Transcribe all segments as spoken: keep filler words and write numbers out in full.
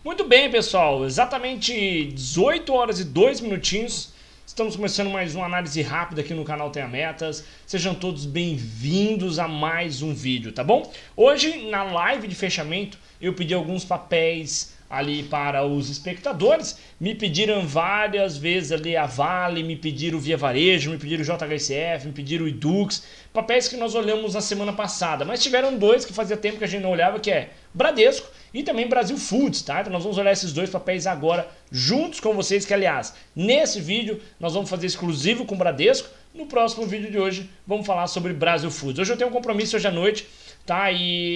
Muito bem, pessoal, exatamente dezoito horas e dois minutinhos. Estamos começando mais uma análise rápida aqui no canal Tenha Metas. Sejam todos bem-vindos a mais um vídeo, tá bom? Hoje, na live de fechamento, eu pedi alguns papéis ali para os espectadores. Me pediram várias vezes ali a Vale, me pediram o Via Varejo, me pediram o J H S F, me pediram o Edux. Papéis que nós olhamos na semana passada, mas tiveram dois que fazia tempo que a gente não olhava, que é Bradesco e também Brasil Foods, tá? Então nós vamos olhar esses dois papéis agora juntos com vocês, que aliás, nesse vídeo nós vamos fazer exclusivo com Bradesco. No próximo vídeo de hoje vamos falar sobre Brasil Foods. Hoje eu tenho um compromisso hoje à noite, tá?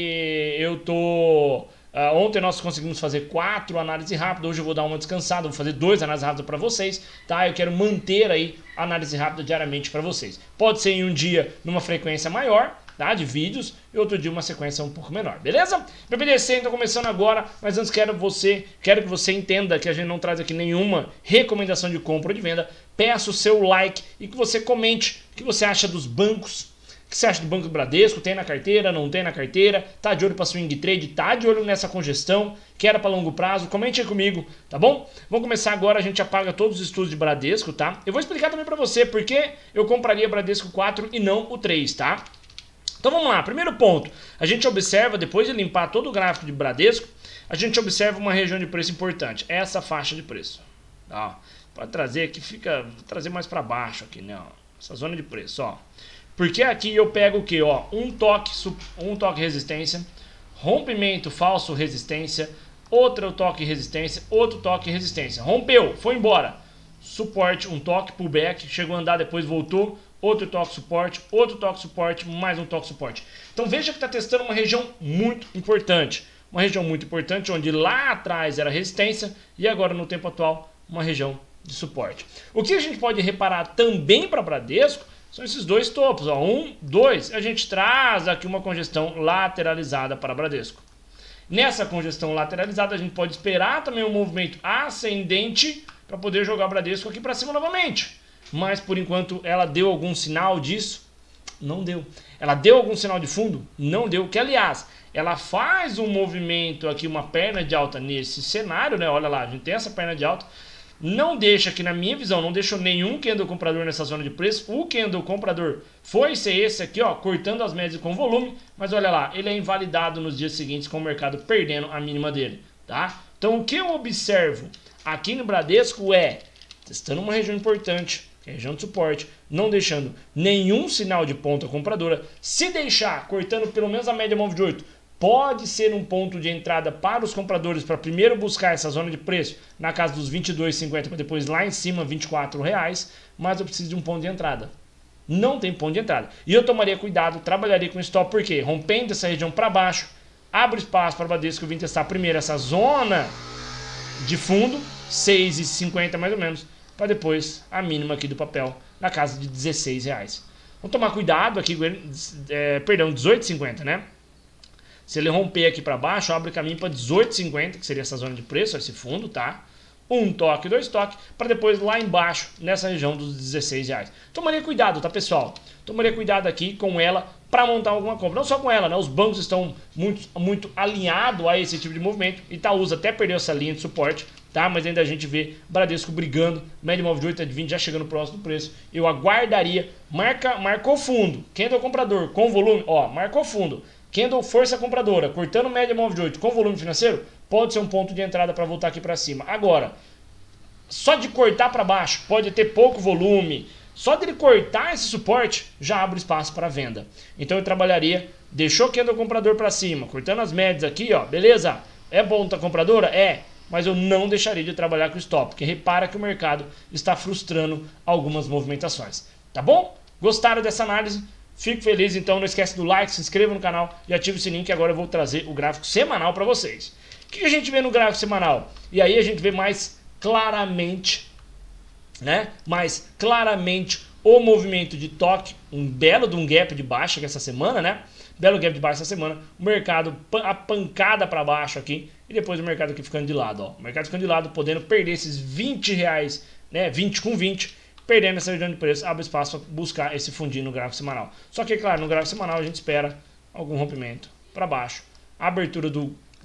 E eu tô... Uh, ontem nós conseguimos fazer quatro análises rápidas, hoje eu vou dar uma descansada, vou fazer dois análises rápidas para vocês, tá? Eu quero manter aí a análise rápida diariamente para vocês. Pode ser em um dia numa frequência maior, tá? De vídeos, e outro dia uma sequência um pouco menor, beleza? B B D C, então começando agora, mas antes quero, você, quero que você entenda que a gente não traz aqui nenhuma recomendação de compra ou de venda. Peço o seu like e que você comente o que você acha dos bancos. O que você acha do Banco do Bradesco? Tem na carteira? Não tem na carteira? Tá de olho para swing trade? Tá de olho nessa congestão? Que era para longo prazo? Comente aí comigo, tá bom? Vamos começar agora, a gente apaga todos os estudos de Bradesco, tá? Eu vou explicar também para você por que eu compraria Bradesco quatro e não o três, tá? Então vamos lá, primeiro ponto, a gente observa, depois de limpar todo o gráfico de Bradesco, a gente observa uma região de preço importante, essa faixa de preço. Tá? Pode trazer aqui, fica, vou trazer mais para baixo aqui, né? Ó, essa zona de preço, ó. Porque aqui eu pego o que? Ó, um toque, um toque resistência, rompimento falso resistência, outro toque resistência, outro toque resistência. Rompeu, foi embora. Suporte, um toque, pullback, chegou a andar, depois voltou, outro toque suporte, outro toque suporte, mais um toque suporte. Então veja que está testando uma região muito importante. Uma região muito importante onde lá atrás era resistência e agora no tempo atual uma região de suporte. O que a gente pode reparar também para Bradesco são esses dois topos, ó, um, dois, a gente traz aqui uma congestão lateralizada para Bradesco. Nessa congestão lateralizada a gente pode esperar também um movimento ascendente para poder jogar o Bradesco aqui para cima novamente. Mas por enquanto ela deu algum sinal disso? Não deu. Ela deu algum sinal de fundo? Não deu. Que aliás, ela faz um movimento aqui, uma perna de alta nesse cenário, né? Olha lá, a gente tem essa perna de alta. Não deixa aqui, na minha visão, não deixou nenhum candle comprador nessa zona de preço. O candle comprador foi ser esse aqui, ó, cortando as médias com volume, mas olha lá, ele é invalidado nos dias seguintes com o mercado perdendo a mínima dele, tá? Então o que eu observo aqui no Bradesco é, testando uma região importante, região de suporte, não deixando nenhum sinal de ponta compradora. Se deixar, cortando pelo menos a média móvel de oito, pode ser um ponto de entrada para os compradores para primeiro buscar essa zona de preço na casa dos vinte e dois reais e cinquenta centavos, para depois lá em cima vinte e quatro reais, mas eu preciso de um ponto de entrada. Não tem ponto de entrada. E eu tomaria cuidado, trabalharia com stop, porque rompendo essa região para baixo, abre espaço para o Bradesco. Eu vim testar primeiro essa zona de fundo, seis reais e cinquenta centavos mais ou menos, para depois a mínima aqui do papel na casa de dezesseis reais. Vamos tomar cuidado aqui, é, perdão, dezoito reais e cinquenta centavos, né? Se ele romper aqui para baixo, abre caminho para dezoito reais e cinquenta centavos, que seria essa zona de preço, esse fundo, tá? Um toque, dois toques, para depois lá embaixo, nessa região dos dezesseis reais. Tomaria cuidado, tá, pessoal? Tomaria cuidado aqui com ela para montar alguma compra. Não só com ela, né? Os bancos estão muito, muito alinhados a esse tipo de movimento. Itaúsa até perdeu essa linha de suporte, tá? Mas ainda a gente vê Bradesco brigando, média móvel de oito a vinte já chegando próximo do preço. Eu aguardaria, marca, marcou fundo, candle comprador com volume, ó, marcou fundo. Candle força compradora, cortando média móvel de oito com volume financeiro, pode ser um ponto de entrada para voltar aqui para cima. Agora, só de cortar para baixo, pode ter pouco volume, só de ele cortar esse suporte, já abre espaço para venda. Então eu trabalharia, deixou candle comprador para cima, cortando as médias aqui, ó, beleza? É ponta compradora? É, mas eu não deixaria de trabalhar com stop, porque repara que o mercado está frustrando algumas movimentações. Tá bom? Gostaram dessa análise? Fico feliz, então não esquece do like, se inscreva no canal e ative o sininho, que agora eu vou trazer o gráfico semanal para vocês. O que a gente vê no gráfico semanal? E aí a gente vê mais claramente, né? Mais claramente o movimento de toque, um belo de um gap de baixa que essa semana, né? Belo gap de baixa essa semana, o mercado, a pancada para baixo aqui e depois o mercado aqui ficando de lado, ó. O mercado ficando de lado, podendo perder esses vinte reais, né? vinte com vinte. Perdendo essa região de preço, abre espaço para buscar esse fundinho no gráfico semanal. Só que, claro, no gráfico semanal a gente espera algum rompimento para baixo. A abertura do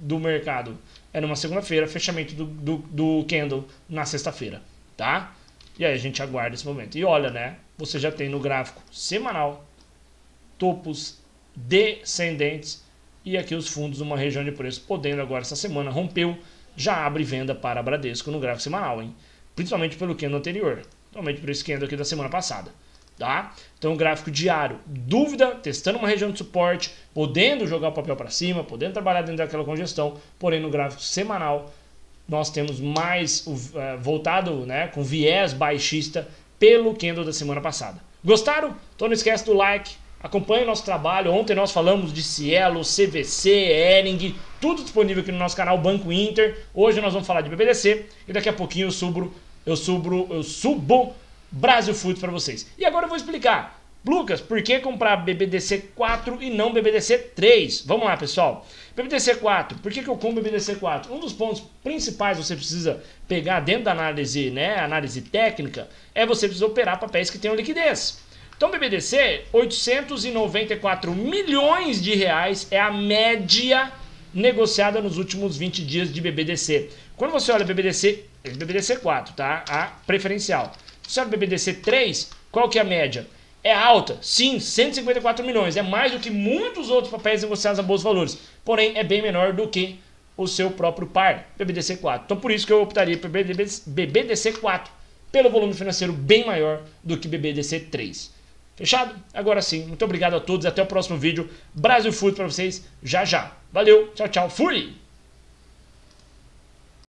do mercado é numa segunda-feira, fechamento do, do, do candle na sexta-feira, tá? E aí a gente aguarda esse momento. E olha, né? Você já tem no gráfico semanal topos descendentes e aqui os fundos numa região de preço, podendo agora essa semana rompeu, já abre venda para Bradesco no gráfico semanal, hein? Principalmente pelo candle anterior, principalmente por esse candle aqui da semana passada, tá? Então gráfico diário, dúvida, testando uma região de suporte, podendo jogar o papel para cima, podendo trabalhar dentro daquela congestão, porém no gráfico semanal nós temos mais uh, voltado, né, com viés baixista pelo candle da semana passada. Gostaram? Então não esquece do like, acompanhe o nosso trabalho. Ontem nós falamos de Cielo, C V C, Ering, tudo disponível aqui no nosso canal Banco Inter. Hoje nós vamos falar de B B D C e daqui a pouquinho eu subo, eu subo, eu subo Brasil Foods para vocês. E agora eu vou explicar. Lucas, por que comprar B B D C quatro e não B B D C três? Vamos lá, pessoal. B B D C quatro, por que, que eu compro B B D C quatro? Um dos pontos principais que você precisa pegar dentro da análise, né, análise técnica, é você precisa operar papéis que tenham liquidez. Então, B B D C, oitocentos e noventa e quatro milhões de reais é a média negociada nos últimos vinte dias de B B D C. Quando você olha B B D C, B B D C quatro, tá? A preferencial. Se você olha B B D C três, qual que é a média? É alta, sim, cento e cinquenta e quatro milhões, é mais do que muitos outros papéis negociados a bolsa de valores, porém é bem menor do que o seu próprio par, B B D C quatro. Então por isso que eu optaria por B B D C quatro, pelo volume financeiro bem maior do que B B D C três. Fechado? Agora sim, muito obrigado a todos, até o próximo vídeo. Brasil Food para vocês já já. Valeu, tchau, tchau, fui!